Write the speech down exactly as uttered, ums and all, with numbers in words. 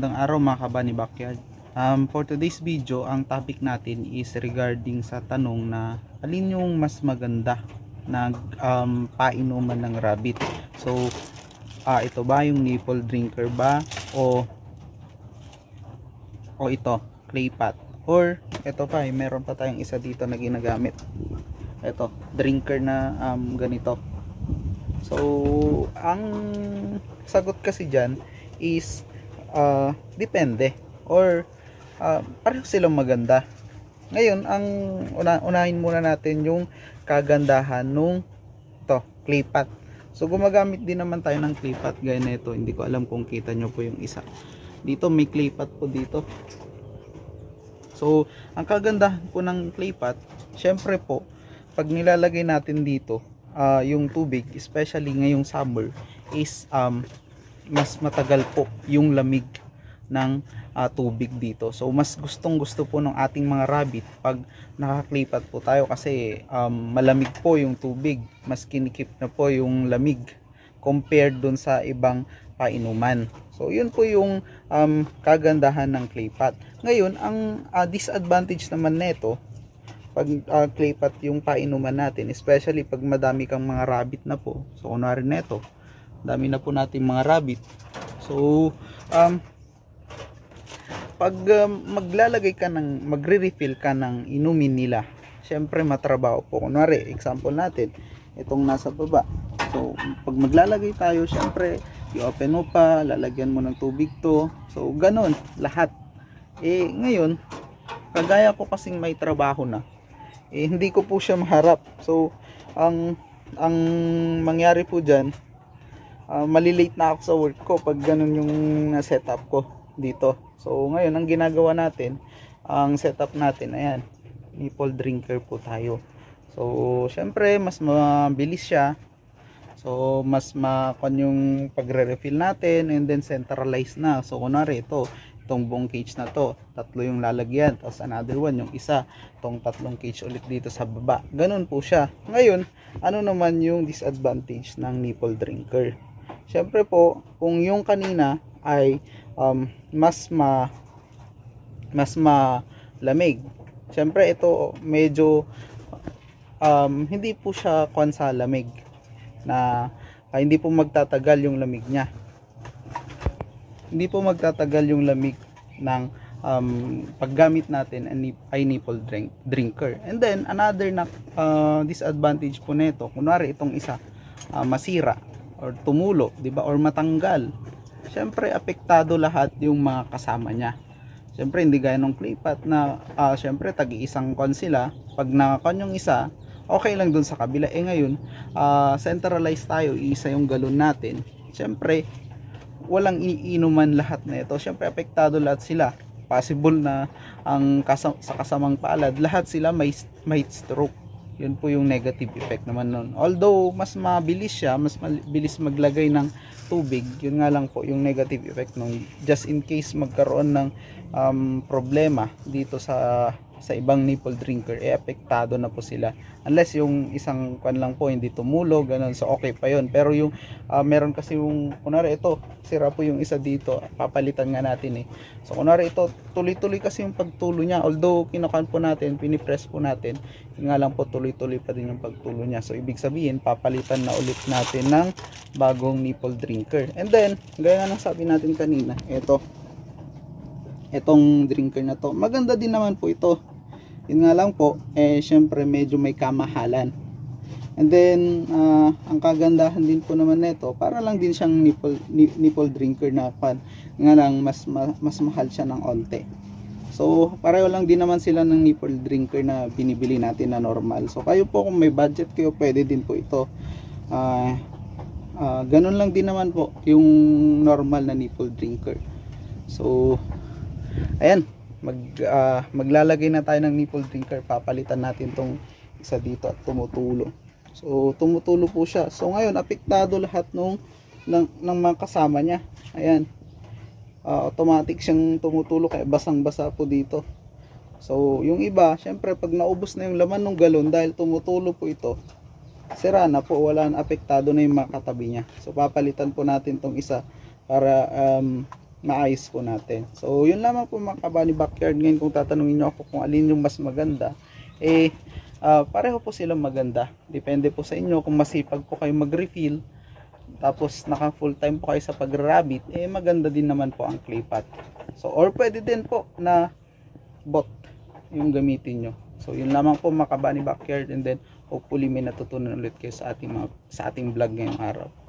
Magandang araw mga kabani backyard. Um, for today's video, ang topic natin is regarding sa tanong na alin yung mas maganda na um, painuman ng rabbit. So, uh, ito ba yung nipple drinker ba o o ito, clay pot? Or ito pa, eh, meron pa tayong isa dito na ginagamit. Ito, drinker na um, ganito. So, ang sagot kasi dyan is uh, depende or uh, pareho silang maganda. Ngayon, ang una, unahin muna natin yung kagandahan nung to, clay pot. So, gumagamit din naman tayo ng clay pot gaya na ito. Hindi ko alam kung kita nyo po yung isa. Dito, may clay pot po dito. So, ang kagandahan po ng clay pot, syempre po, pag nilalagay natin dito, uh, yung tubig, especially ngayong summer, is um, mas matagal po yung lamig ng uh, tubig dito. So mas gustong gusto po ng ating mga rabbit pag nakaklipat po tayo kasi um, malamig po yung tubig, mas kinikip na po yung lamig compared dun sa ibang painuman. So yun po yung um, kagandahan ng clay pot. Ngayon ang uh, disadvantage naman nito pag uh, clay pot yung painuman natin, especially pag madami kang mga rabbit na po. So kunwari neto, dami na po natin mga rabbit. So um, pag um, maglalagay ka ng magre-refill ka ng inumin nila, syempre matrabaho po. Kunwari example natin itong nasa baba. So pag maglalagay tayo, syempre i-open mo pa, lalagyan mo ng tubig to. So ganun lahat. Eh ngayon kagaya ko kasing may trabaho na, eh hindi ko po siya maharap. So ang ang mangyari po diyan, Uh, malilate na ako sa work ko pag ganun yung setup ko dito. So ngayon ang ginagawa natin, ang setup natin, ayan, nipple drinker po tayo. So syempre mas mabilis siya. So mas makon yung pagre-refill natin and then centralized na. So kunwari ito, itong buong cage na to, tatlo yung lalagyan, tapos another one yung isa, itong tatlong cage ulit dito sa baba. Ganun po siya. Ngayon, ano naman yung disadvantage ng nipple drinker? Siyempre po, kung yung kanina ay um, mas ma mas malamig. Siyempre ito medyo um, hindi po siya kuwan sa lamig na uh, hindi po magtatagal yung lamig niya. Hindi po magtatagal yung lamig ng um, paggamit natin ay nipple drink, drinker. And then another na uh, disadvantage po nito, kunwari itong isa uh, masira or tumulo, di ba, or matanggal, syempre apektado lahat yung mga kasama niya. Syempre hindi gaya ng clay pot na uh, syempre tagi-isang kon sila, pag nakakon yung isa, okay lang dun sa kabila. Eh ngayon, uh, centralized tayo, isa yung galon natin. Syempre walang iinuman lahat na ito. Syempre apektado lahat sila. Possible na ang kasam sa kasamang palad, lahat sila may may stroke. Yun po yung negative effect naman nun. Although mas mabilis siya, mas mabilis maglagay ng tubig, yun nga lang po yung negative effect nun. Just in case magkaroon ng um, problema dito sa sa ibang nipple drinker, eh apektado na po sila. Unless yung isang kan lang po hindi tumulo, ganun, so okay pa yun. Pero yung uh, meron kasi yung, kunwari ito, sira po yung isa dito, papalitan nga natin eh. So kunwari ito, tuloy-tuloy kasi yung pagtulo niya. Although kinukan po natin, pinipress po natin, yun nga lang po tuloy-tuloy pa din yung pagtulo niya. So ibig sabihin, papalitan na ulit natin ng bagong nipple drinker. And then, gaya nga ng sabi natin kanina, ito, itong drinker na to, maganda din naman po ito. Yun nga lang po, eh syempre medyo may kamahalan. And then uh, ang kagandahan din po naman nito, para lang din siyang nipple, nipple drinker na pan. Nga lang mas ma, mas mahal siya ng onte. So pareho lang din naman sila ng nipple drinker na binibili natin na normal. So kayo po kung may budget kayo, pwede din po ito. Uh, uh, ganun lang din naman po yung normal na nipple drinker. So ayan, mag, uh, maglalagay na tayo ng nipple drinker. Papalitan natin tong isa dito at tumutulo. So tumutulo po siya. So ngayon apektado lahat nung, ng, ng mga kasama niya. Ayan, uh, automatic siyang tumutulo, kaya basang basa po dito. So yung iba, syempre pag naubos na yung laman ng galon dahil tumutulo po ito, sira na po, wala na, apektado na yung mga katabi niya. So papalitan po natin tong isa para um, maayos po natin. So yun lamang po mga kabani backyard. Ngayon kung tatanungin nyo ako kung alin yung mas maganda, eh uh, pareho po silang maganda. Depende po sa inyo kung masipag po kayo mag-refill, tapos naka full time po kayo sa pag-rabbit, eh maganda din naman po ang clay pot. So or pwede din po na bot yung gamitin nyo. So yun lamang po mga kabani backyard, and then hopefully may natutunan ulit kayo sa ating mga, sa ating vlog ngayong araw.